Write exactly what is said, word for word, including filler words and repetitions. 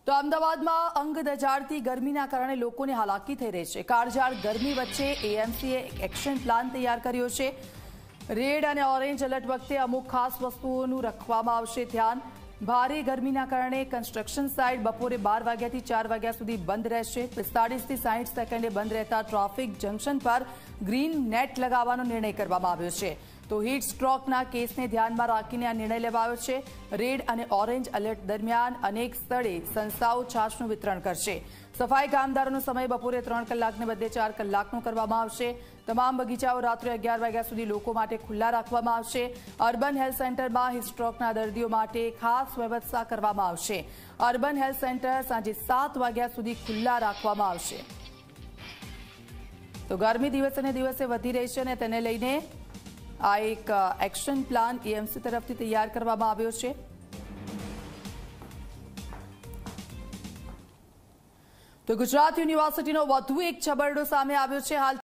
તો અમદાવાદમાં અંગ દજાડતી ગરમીના કારણે લોકોને હાલાકી થઈ રહી છે। કાળઝાળ ગરમી વચ્ચે એએમસીએ એક્શન પ્લાન તૈયાર કર્યો છે। રેડ અને ઓરેન્જ એલર્ટ વખતે અમુક ખાસ વસ્તુઓનું રાખવામાં આવશે ધ્યાન। ભારે ગરમીના કારણે કન્સ્ટ્રક્શન સાઇટ બપોરે બાર વાગ્યાથી ચાર વાગ્યા સુધી બંધ રહેશે। પિસ્તાળીસથી સાઠ સેકન્ડે બંધ રહેતા ટ્રાફિક જંકશન પર ગ્રીન નેટ લગાવવાનો નિર્ણય કરવામાં આવ્યો છે। તો હીટ સ્ટ્રોકના કેસને ધ્યાનમાં રાખીને આ નિર્ણય લેવાયો છે। રેડ અને ઓરેન્જ એલર્ટ દરમિયાન અનેક સ્થળે સંસ્થાઓ છાશનું વિતરણ કરશે। સફાઈ કામદારોનો સમય બપોરે ત્રણ કલાકને બદલે ચાર કલાકનો કરવામાં આવશે। તમામ બગીચાઓ રાત્રે અગિયાર વાગ્યા સુધી લોકો માટે ખુલ્લા રાખવામાં આવશે। અર્બન હેલ્થ સેન્ટરમાં હીટ સ્ટ્રોકના દર્દીઓ માટે ખાસ વ્યવસ્થા કરવામાં આવશે। અર્બન હેલ્થ સેન્ટર સાંજે સાત વાગ્યા સુધી ખુલ્લા રાખવામાં આવશે। તો ગરમી દિવસે ને દિવસે વધી રહી છે અને તેને લઈને આ એક એક્શન પ્લાન એએમસી તરફથી તૈયાર કરવામાં આવ્યો છે। તો ગુજરાત યુનિવર્સિટીનો વધુ એક છબરડો સામે આવ્યો છે। હાલ